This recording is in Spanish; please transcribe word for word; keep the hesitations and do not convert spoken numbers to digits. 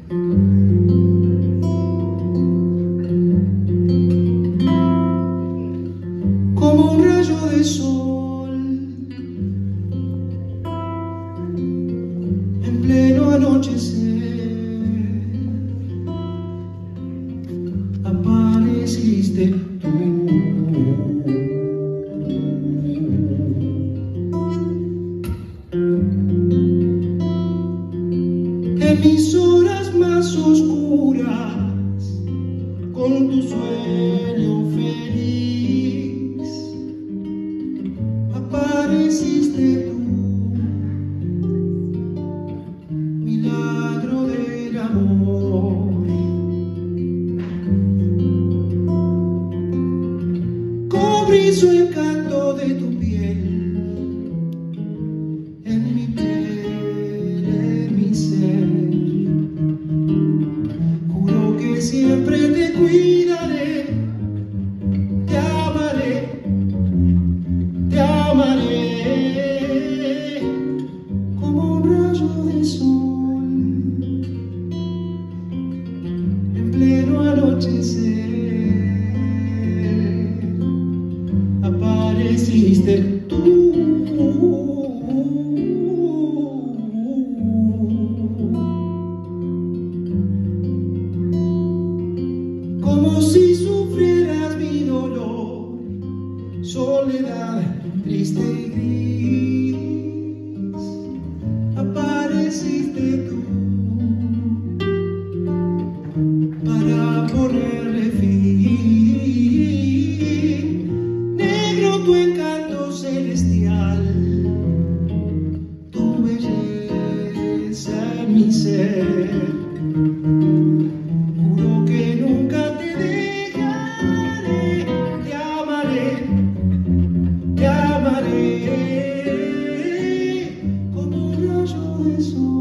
como un rayo de sol en pleno anochecer, apareciste tú. En mis horas más oscuras, con tu sueño feliz, apareciste tú, milagro del amor. Cobrizo encanto de tu piel, en mi piel, en mi ser. Juro que siempre te cuidaré, te amaré, te amaré, como un rayo de sol en pleno anochecer. Apareciste tú, como si sufrieras mi dolor, soledad triste y gris. Apareciste tú para ponerle fin. Negro tu encanto celestial, tu belleza en mi ser. Juro que nunca te dejaré, te amaré, te amaré, como un rayo de sol.